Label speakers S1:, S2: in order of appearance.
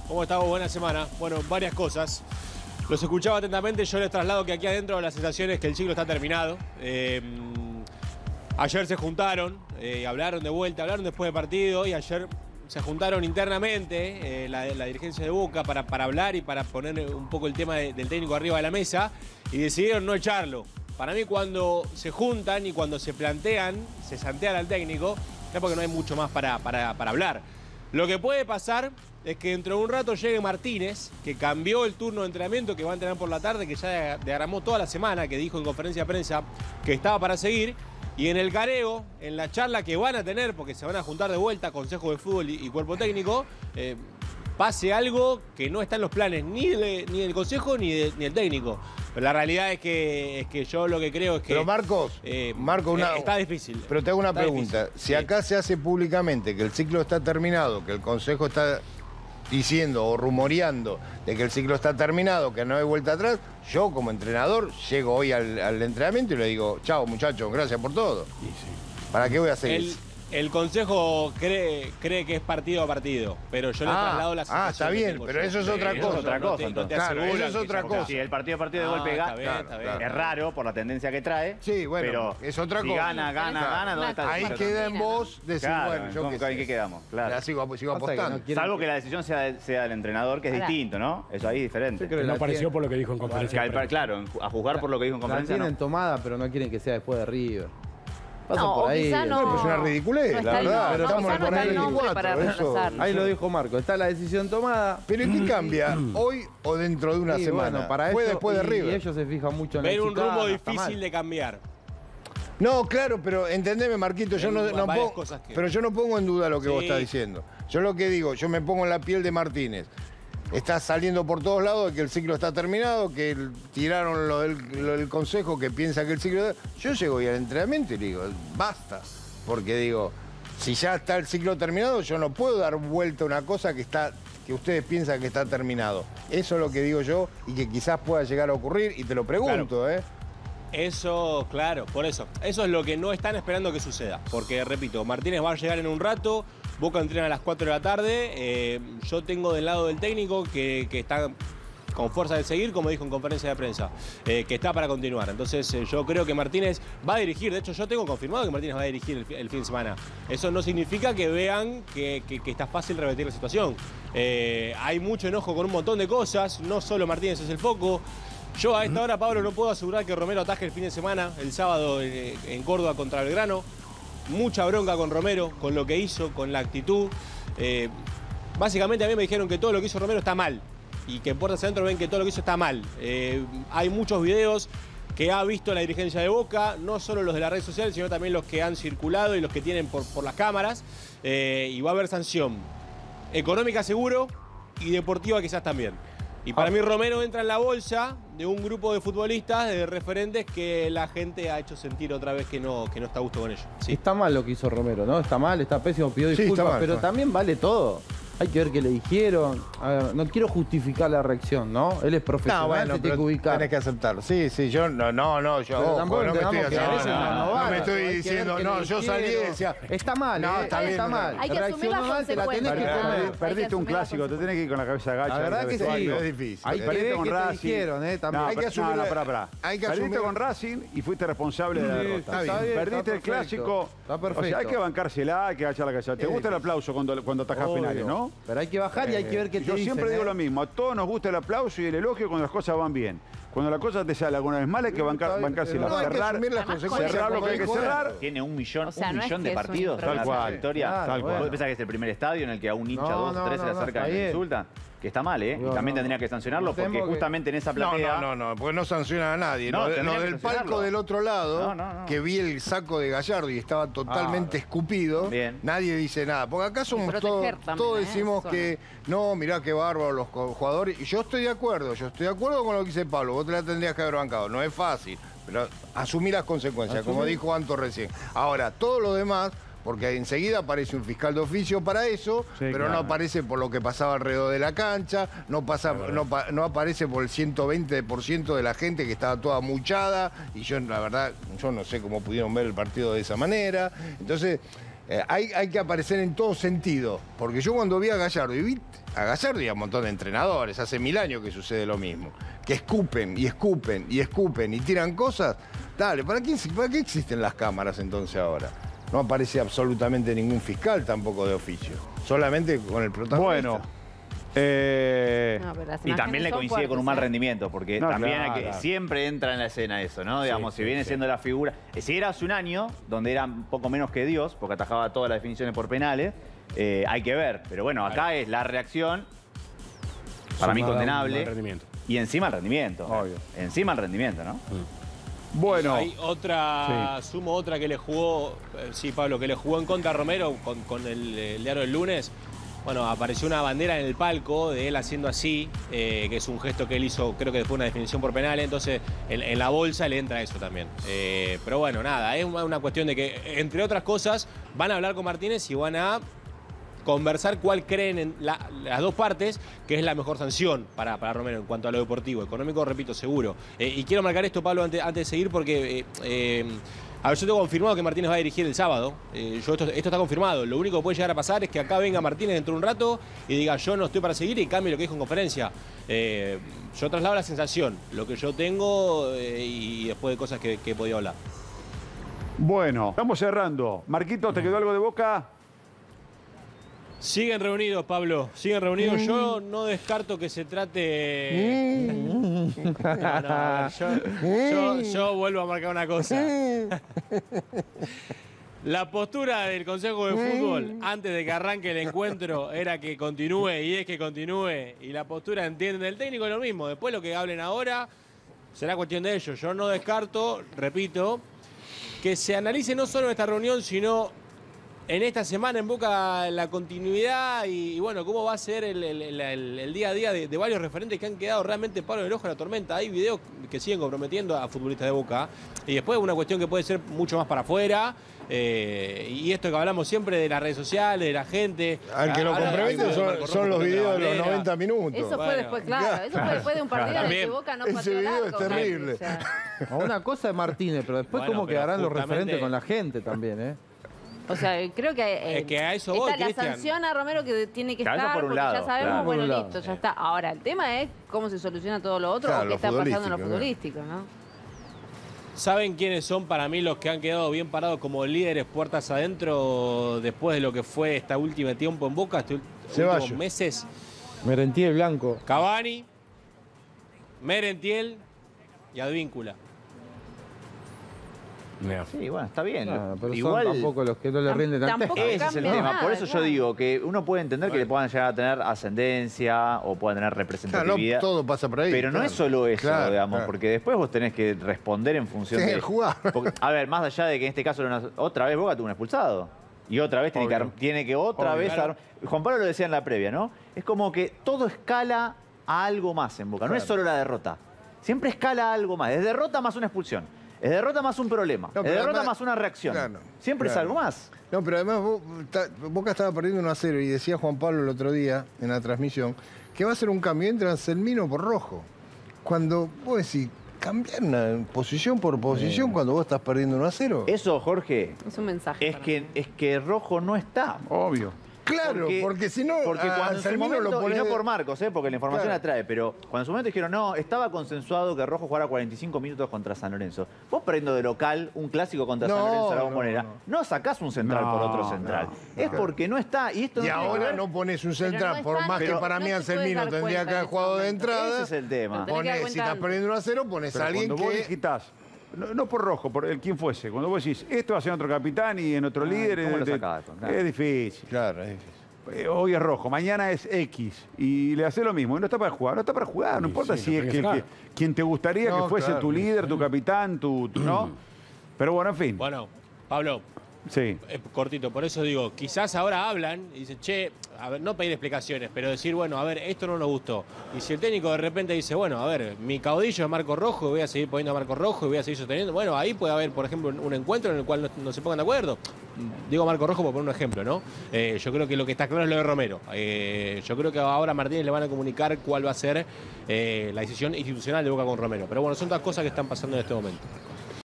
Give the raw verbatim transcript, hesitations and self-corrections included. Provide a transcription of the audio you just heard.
S1: ¿Cómo estamos? Buena semana. Bueno, varias cosas. Los escuchaba atentamente, yo les traslado que aquí adentro la sensación es que el ciclo está terminado. Eh, ayer se juntaron, eh, hablaron de vuelta, hablaron después del partido y ayer se juntaron internamente eh, la, la dirigencia de Boca para, para hablar y para poner un poco el tema de, del técnico arriba de la mesa y decidieron no echarlo. Para mí cuando se juntan y cuando se plantean, se santean al técnico, es porque no hay mucho más para, para, para hablar. Lo que puede pasar es que dentro de un rato llegue Martínez, que cambió el turno de entrenamiento, que va a entrenar por la tarde, que ya diagramó toda la semana, que dijo en conferencia de prensa que estaba para seguir. Y en el careo, en la charla que van a tener, porque se van a juntar de vuelta Consejo de Fútbol y, y Cuerpo Técnico, eh, pase algo que no está en los planes ni, de, ni del Consejo ni, de, ni del técnico. Pero la realidad es que, es que yo lo que creo es que...
S2: Pero Marcos,
S1: eh,
S2: Marco, una,
S1: está difícil.
S2: Pero te hago una
S1: está
S2: pregunta.
S1: Difícil.
S2: Si
S1: sí.
S2: acá se hace públicamente que el ciclo está terminado, que el Consejo está diciendo o rumoreando de que el ciclo está terminado, que no hay vuelta atrás, yo como entrenador llego hoy al, al entrenamiento y le digo, chao muchachos, gracias por todo.
S1: Sí, sí.
S2: ¿Para qué voy a seguir?
S1: El, el Consejo cree, cree que es partido a partido, pero yo le
S2: Ah,
S1: traslado la
S2: ah, está bien, pero eso es otra
S1: Sí,
S2: cosa.
S1: eso
S3: otra cosa,
S1: no te- no te
S3: entonces.
S2: Claro,
S1: aseguran
S2: eso es
S1: que
S2: otra
S1: ya-
S2: cosa.
S3: Si el partido a partido de
S1: Ah,
S3: golpe
S1: está
S3: gana,
S1: bien,
S2: claro,
S1: está bien.
S2: claro.
S3: es raro por la tendencia que trae.
S2: Sí, bueno,
S3: pero
S2: es otra
S3: si
S2: cosa.
S3: gana, gana,
S4: Claro.
S3: gana, ¿dónde está el
S2: Ahí
S4: Claro.
S3: ciclo?
S2: queda en vos decir,
S3: Claro,
S2: bueno, yo
S3: ¿con-
S2: qué
S3: con
S2: sé.
S3: qué quedamos? Claro.
S2: Ya sigo, sigo
S5: Pasa que
S2: apostando.
S5: no quiere-
S3: Salvo que la decisión sea, sea del entrenador, que es
S4: Ahora.
S3: distinto, ¿no? Eso ahí es diferente.
S5: Yo creo
S6: Que
S5: que
S6: no
S5: la
S6: apareció
S5: tienen-
S6: por lo que dijo en
S3: Que
S6: conferencia. de
S3: al-
S6: prensa.
S3: claro, a juzgar por lo que dijo en
S5: La
S3: conferencia,
S5: tienen
S3: no.
S5: tomada, pero no quieren que sea después de River. Pasa
S4: No,
S5: por
S4: o
S5: ahí.
S4: quizá no.
S2: Es una ridiculez,
S4: no
S2: la
S4: está el
S2: verdad.
S4: nombre,
S2: Pero
S4: no,
S2: estamos
S4: quizá no
S2: por
S4: está
S2: el
S4: el nombre para
S2: veinticuatro, eso.
S4: reemplazarlo.
S5: Ahí lo dijo Marco. Está la decisión tomada.
S2: Pero ¿y qué cambia? ¿Hoy o dentro de una
S5: Y
S2: semana?
S5: bueno, para
S2: Fue
S5: eso,
S2: después de
S5: y-
S2: River.
S5: Y ellos se fijan mucho en la
S1: Ver un
S5: chicana,
S1: rumbo
S5: está
S1: difícil
S5: mal.
S1: de cambiar.
S2: No, claro, pero entendeme, Marquito, yo
S1: Hay
S2: no, no
S1: varias
S2: pongo,
S1: cosas que-
S2: pero yo no pongo en duda lo que
S1: Sí.
S2: vos estás diciendo. Yo lo que digo, yo me pongo en la piel de Martínez. Está saliendo por todos lados de que el ciclo está terminado, que el- tiraron lo del, lo del consejo que piensa que el ciclo... Yo llego hoy al entrenamiento y le digo, basta. Porque digo, si ya está el ciclo terminado, yo no puedo dar vuelta a una cosa que está que ustedes piensan que está terminado. Eso es lo que digo yo y que quizás pueda llegar a ocurrir y te lo pregunto, ¿eh?
S1: Eso, claro, por eso. Eso es lo que no están esperando que suceda. Porque, repito, Martínez va a llegar en un rato, Boca entrena a las cuatro de la tarde. eh, yo tengo del lado del técnico que, que está con fuerza de seguir, como dijo en conferencia de prensa, eh, que está para continuar. Entonces, eh, yo creo que Martínez va a dirigir. De hecho, yo tengo confirmado que Martínez va a dirigir el, fi- el fin de semana. Eso no significa que vean que, que- que está fácil revertir la situación. Eh, hay mucho enojo con un montón de cosas. No solo Martínez es el foco. Yo a esta hora, Pablo, no puedo asegurar que Romero ataje el fin de semana, el sábado eh, en Córdoba contra Belgrano. Mucha bronca con Romero, con lo que hizo, con la actitud. Eh, básicamente a mí me dijeron que todo lo que hizo Romero está mal. Y que en Puertas Adentro ven que todo lo que hizo está mal. Eh, hay muchos videos que ha visto la dirigencia de Boca, no solo los de las redes sociales, sino también los que han circulado y los que tienen por, por las cámaras. Eh, y va a haber sanción económica seguro y deportiva quizás también. Y para mí Romero entra en la bolsa de un grupo de futbolistas, de referentes que la gente ha hecho sentir otra vez que no, que no está a gusto con ellos. Sí.
S5: Está mal lo que hizo Romero, ¿no? Está mal, está pésimo, pidió
S2: Sí,
S5: disculpas,
S2: está mal,
S5: pero
S2: está mal.
S5: también vale todo. Hay que ver qué le dijeron. A ver, no quiero justificar la reacción, ¿no? Él es profesional,
S2: No, bueno,
S5: se tiene
S2: pero
S5: que ubicar.
S2: tenés que aceptarlo. Sí, sí, yo no, no, no, yo
S5: Pero
S2: ojo,
S5: tampoco
S2: no me estoy
S5: entendamos que
S2: haciendo-
S5: a veces
S2: no,
S5: no,
S2: no,
S5: no
S2: no
S5: vale,
S2: me estoy
S5: hay que ver
S2: diciendo,
S5: qué
S2: no,
S5: le
S2: yo salí y
S5: dijeron.
S2: decía,
S5: Está mal,
S2: No,
S5: ¿eh?
S2: está bien,
S5: está
S2: no.
S5: mal.
S4: Hay que asumir
S5: Reaccionó
S4: las
S5: mal, te la tenés que
S4: consecuencias.
S5: comer.
S4: Hay que
S7: Perdiste un
S4: asumir las
S7: clásico, te tenés que ir con la cabeza agacha.
S5: La verdad que sí.
S2: es difícil.
S5: Hay que
S7: Perdiste
S5: ver
S7: con
S5: qué te
S7: Racing.
S5: dijeron, ¿eh? También.
S7: No,
S2: Hay que
S7: pero-
S2: asumir
S7: no, no,
S2: la-
S7: pará, pará.
S2: hay que
S7: Perdiste
S2: asumir-
S7: con Racing y fuiste responsable de la
S5: Sí,
S7: derrota.
S5: está bien,
S7: Perdiste
S5: está
S7: el
S5: perfecto.
S7: clásico.
S5: Está
S7: O
S5: perfecto.
S7: sea, hay que bancársela, hay que agachar la cabeza. ¿Te
S2: Es
S7: gusta el
S2: difícil.
S7: aplauso cuando, cuando atajas
S5: Obvio.
S7: penales, no?
S5: Pero hay que bajar y hay que ver qué te
S7: Yo
S5: dicen,
S7: siempre digo
S5: ¿eh?
S7: lo mismo. A todos nos gusta el aplauso y el elogio cuando las cosas van bien. Cuando la cosa te sale alguna vez mal hay que bancar,
S5: Está bien,
S7: bancársela.
S2: No, hay que
S7: cerrar,
S2: asumir las
S4: Además,
S2: consecuencias.
S7: cerrar lo
S2: como
S7: que hay que
S2: dijo él.
S7: cerrar.
S3: Tiene un millón,
S4: O sea,
S3: un
S4: no es
S3: millón
S4: que
S3: de
S4: es un
S3: partidos
S4: improviso.
S3: tras
S7: Tal
S3: la
S7: cual.
S3: victoria.
S5: Claro,
S7: Tal cual.
S3: ¿Vos pensás que es el primer estadio en el que a un hincha,
S5: No,
S3: dos o
S5: no,
S3: tres se
S5: no,
S3: le
S5: no,
S3: acercan
S5: está
S3: y le
S5: bien.
S3: insultan? Que está mal, ¿eh?
S5: No,
S3: Y también
S5: no.
S3: tendría que sancionarlo
S5: No
S3: porque
S5: temo que-
S3: justamente en esa
S2: No,
S3: platea...
S2: no, no, no, porque no sanciona a nadie.
S3: No,
S2: lo de-
S3: tendría
S2: lo
S3: que
S2: del palco
S3: sancionarlo.
S2: del otro lado,
S3: No, no, no.
S2: que vi el saco de Gallardo y estaba totalmente
S5: Ah,
S2: escupido,
S3: bien.
S2: nadie dice nada. Porque acá somos
S4: proteger
S2: todos,
S4: también,
S2: todos
S4: ¿eh?
S2: decimos
S4: Eso
S2: que no, mirá qué bárbaro los co- jugadores. Y yo estoy de acuerdo, yo estoy de acuerdo con lo que dice Pablo. Vos te la tendrías que haber bancado. No es fácil, pero asumí las consecuencias, como dijo Anto recién. Ahora, todo lo demás, porque enseguida aparece un fiscal de oficio para eso,
S7: Sí,
S2: pero
S7: claro.
S2: no aparece por lo que pasaba alrededor de la cancha, no, pasa, no, pa- no aparece por el ciento veinte por ciento de la gente que estaba toda muchada, y yo la verdad, yo no sé cómo pudieron ver el partido de esa manera. Entonces, eh, hay, hay que aparecer en todo sentido. Porque yo cuando vi a Gallardo, y vi a Gallardo y a un montón de entrenadores, hace mil años que sucede lo mismo, que escupen y escupen y escupen y tiran cosas, dale, ¿para qué, para qué existen las cámaras entonces ahora? No aparece absolutamente ningún fiscal tampoco de oficio, solamente con el protagonista.
S7: Bueno. Eh...
S4: No, pero las
S3: Y también le
S4: imágenes son
S3: coincide con un
S4: fuertes,
S3: mal
S4: ¿eh?
S3: rendimiento, porque
S7: No,
S3: también
S7: claro,
S3: hay que,
S7: claro.
S3: siempre entra en la escena eso, ¿no? Digamos,
S2: Sí,
S3: si viene
S2: sí,
S3: siendo la figura... Si era hace un año, donde era un poco menos que Dios, porque atajaba todas las definiciones por penales, eh, hay que ver. Pero bueno, acá es la reacción, para mí
S1: Sumada a un
S3: condenable,
S1: mal rendimiento.
S3: y encima el rendimiento.
S7: Obvio.
S3: Encima el rendimiento, ¿no?
S7: Bueno.
S1: Hay otra, sumo otra que le jugó, eh, sí, Pablo, que le jugó en contra a Romero con, con el, el diario del lunes. Bueno, apareció una bandera en el palco de él haciendo así, eh, que es un gesto que él hizo, creo que después una definición por penal, entonces en, en la bolsa le entra eso también. Eh, pero bueno, nada, es una, una cuestión de que, entre otras cosas, van a hablar con Martínez y van a conversar cuál creen en la, las dos partes que es la mejor sanción para, para Romero en cuanto a lo deportivo. Económico, repito, seguro. Eh, y quiero marcar esto, Pablo, antes, antes de seguir, porque... Eh, eh, a ver, yo tengo confirmado que Martínez va a dirigir el sábado. Eh, yo esto, esto está confirmado. Lo único que puede llegar a pasar es que acá venga Martínez dentro de un rato y diga yo no estoy para seguir y cambie lo que dijo en conferencia. Eh, yo traslado la sensación, lo que yo tengo eh, y después de cosas que, que he podido hablar.
S7: Bueno, estamos cerrando. Marquito, ¿te quedó algo de Boca?
S1: Siguen reunidos, Pablo, siguen reunidos. Yo no descarto que se trate... No, no, a ver, yo, yo, yo vuelvo a marcar una cosa. La postura del Consejo de Fútbol antes de que arranque el encuentro era que continúe y es que continúe. Y la postura, entienden, del técnico es lo mismo. Después lo que hablen ahora será cuestión de ellos. Yo no descarto, repito, que se analice no solo en esta reunión, sino... en esta semana en Boca la continuidad y, y bueno, cómo va a ser el, el, el, el día a día de, de varios referentes que han quedado realmente palo en el ojo de la tormenta. Hay videos que siguen comprometiendo a futbolistas de Boca. Y después una cuestión que puede ser mucho más para afuera. Eh, y esto que hablamos siempre de las redes sociales, de la gente.
S2: Al que lo
S1: Ahora,
S2: compromete
S1: hay
S2: son,
S1: Marco
S2: son
S1: Rojo
S2: los
S1: contra
S2: videos de los
S1: Valera.
S2: noventa minutos.
S4: Eso fue
S1: Bueno,
S4: después, claro. Eso fue después de un partido en el que
S1: También.
S4: Boca no
S2: Ese
S4: pateó
S2: video
S4: el
S2: es
S4: arco,
S2: terrible.
S4: o sea.
S5: A una cosa de Martínez, pero después
S1: Bueno,
S5: cómo
S1: pero
S5: quedarán los
S1: justamente-
S5: referentes con la gente también, ¿eh?
S4: O sea, creo que, eh,
S1: Es que a eso voy,
S4: está la
S1: Cristian.
S4: sanción a Romero que tiene que
S3: Claro, eso
S4: estar,
S3: por un
S4: porque
S3: lado,
S4: ya sabemos,
S3: claro.
S4: bueno,
S5: Por un lado,
S4: listo, ya
S1: sí.
S4: está. Ahora, el tema es cómo se soluciona todo lo otro
S2: Claro,
S4: o qué
S2: lo
S4: está pasando en lo
S2: futbolístico,
S4: futbolístico, ¿no?
S1: ¿Saben quiénes son para mí los que han quedado bien parados como líderes puertas adentro después de lo que fue este último tiempo en Boca, estos
S2: Ceballos.
S1: últimos meses?
S5: Merentiel Blanco.
S1: Cavani, Merentiel y Advíncula.
S3: Sí, bueno, está bien.
S5: Ah, pero
S3: Igual...
S5: son tampoco los que no le
S4: Tam-
S5: rinden al
S4: tampoco
S5: técnico.
S3: Ese es el
S4: cambia
S3: tema.
S4: nada,
S3: Por eso yo
S4: claro.
S3: digo que uno puede entender que le puedan llegar a tener ascendencia o puedan tener
S2: Claro,
S3: representatividad.
S2: no todo pasa por ahí.
S3: Pero no
S2: claro.
S3: es solo eso,
S2: Claro,
S3: digamos,
S2: claro.
S3: porque después vos tenés que responder en función
S2: Tenés
S3: de...
S2: que jugar.
S3: Porque, a ver, más allá de que en este caso era una- otra vez Boca tuvo un expulsado. Y otra vez tiene que,
S7: Obvio.
S3: ar- tiene que otra
S7: Obvio.
S3: vez...
S1: Claro.
S3: ar- Juan Pablo lo decía en la previa, ¿no? Es como que todo escala a algo más en Boca. No es
S2: Claro.
S3: solo la derrota. Siempre escala a algo más. Es derrota más una expulsión. Es derrota más un problema.
S2: No,
S3: es
S2: pero
S3: derrota
S2: además-
S3: más una reacción.
S2: Claro,
S3: Siempre es
S2: claro.
S3: algo más.
S2: No, pero además vos, ta- Boca estaba perdiendo uno a cero y decía Juan Pablo el otro día en la transmisión que va a ser un cambio entre Anselmino por Rojo. Cuando vos decís, cambiar una posición por posición cuando vos estás perdiendo uno a cero.
S3: Eso, Jorge,
S4: Es un mensaje.
S3: es
S4: para
S3: que,
S4: mí.
S3: es que Rojo no está.
S7: Obvio.
S2: Claro, porque, si no,
S3: porque
S2: a
S3: cuando en su
S2: Anselmino
S3: momento,
S2: lo pones...
S3: y no por Marcos, ¿eh? Porque la información
S2: Claro.
S3: la trae, pero cuando en su momento dijeron, no, estaba consensuado que Rojo jugara cuarenta y cinco minutos contra San Lorenzo. Vos perdiendo de local un clásico contra
S2: No,
S3: San Lorenzo de la
S2: no,
S3: Bombonera,
S2: no.
S3: no. sacás un central
S7: No,
S3: por otro central.
S7: no,
S3: es
S7: no.
S3: porque no está. Y, esto
S2: Y
S3: no tiene que
S2: ahora
S3: ver-
S2: no pones un central,
S4: no
S2: por
S4: está,
S2: más que
S3: pero
S2: para
S4: no
S2: mí
S4: te puedes
S2: Anselmino
S4: dar
S2: tendría
S4: cuenta
S2: que haber
S4: en ese
S2: jugado de
S4: momento.
S2: entrada.
S3: Ese es el tema.
S4: Pero tenés que dar
S2: Ponés, si
S4: cuenta
S2: estás
S4: antes.
S2: perdiendo uno a cero, pones
S7: Pero
S2: a alguien
S7: cuando vos
S2: que...
S7: digitás, no, no por Rojo, por el quien fuese, cuando vos decís, esto va a ser otro capitán y en otro
S3: Ay,
S7: líder...
S3: ¿cómo
S7: eh,
S3: lo
S7: de-
S3: sacás esto? Claro.
S7: Es difícil.
S2: Claro, es difícil.
S7: Eh, Hoy es Rojo, mañana es X y le hace lo mismo. Y no está para jugar, no está para jugar. No importa
S1: sí,
S7: si
S1: lo
S7: es
S1: tenés
S7: que,
S1: que
S7: que-
S1: sacar.
S7: quien te gustaría
S2: No,
S7: que fuese
S2: claro,
S7: tu líder, tu capitán, tu, tu- ¿no? Pero bueno, en fin.
S1: Bueno, Pablo,
S7: Sí.
S1: eh, cortito, por eso digo, quizás ahora hablan y dicen, che, a ver, no pedir explicaciones, pero decir, bueno, a ver, esto no nos gustó. Y si el técnico de repente dice, bueno, a ver, mi caudillo es Marco Rojo, voy a seguir poniendo a Marco Rojo y voy a seguir sosteniendo, bueno, ahí puede haber, por ejemplo, un encuentro en el cual no, no se pongan de acuerdo. Digo Marco Rojo por poner un ejemplo, ¿no? Eh, yo creo que lo que está claro es lo de Romero. Eh, yo creo que ahora a Martínez le van a comunicar cuál va a ser eh, la decisión institucional de Boca con Romero. Pero bueno, son todas cosas que están pasando en este momento.